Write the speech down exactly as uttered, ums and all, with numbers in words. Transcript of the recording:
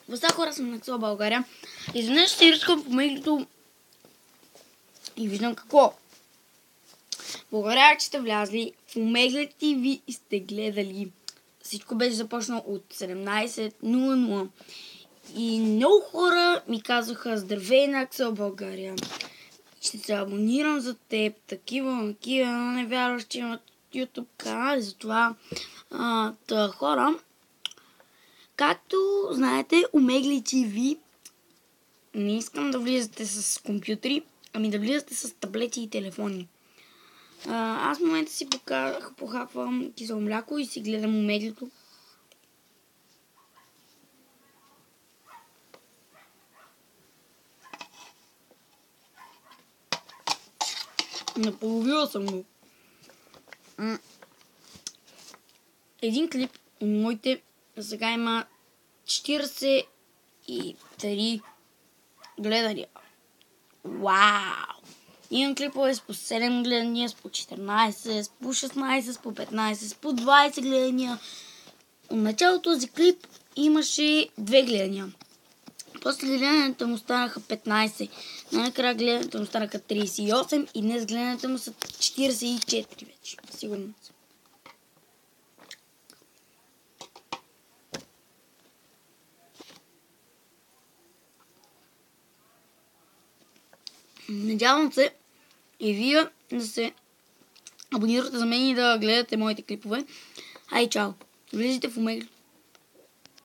Въста хора, съм на Ксо България. Изведнъж се рискам по меглито и виждам какво. Благодаря, че сте влязли в Омегля ти ви и сте гледали. Всичко беше започнало от седемнайсет нула нула. И много хора ми казаха: здравей на Ксо България. Ще се абонирам за теб. Такива, такива, не вярваш, че имат YouTube канали. Затова а, тъ, хора, както знаете, Омегля ти ви не искам да влизате с компютри, ами да влизате с таблети и телефони. А, аз в момента си похапвам кисело мляко и си гледам Омеглито. Наполовила съм го. Един клип от моите сега има четирийсет и три гледания. Вау! Имам клипове с по седем гледания, с по четиринайсет, с по шестнайсет, с по петнайсет, с по двайсет гледания. От началото този клип имаше две гледания. После гледанията му станаха петнайсет. Най-накрая гледанията му станаха трийсет и осем и днес гледанията му са четирийсет и четири вече. Сигурно съм. Надявам се и вие да се абонирате за мен и да гледате моите клипове. Ай, чао! Влизайте в Омегля.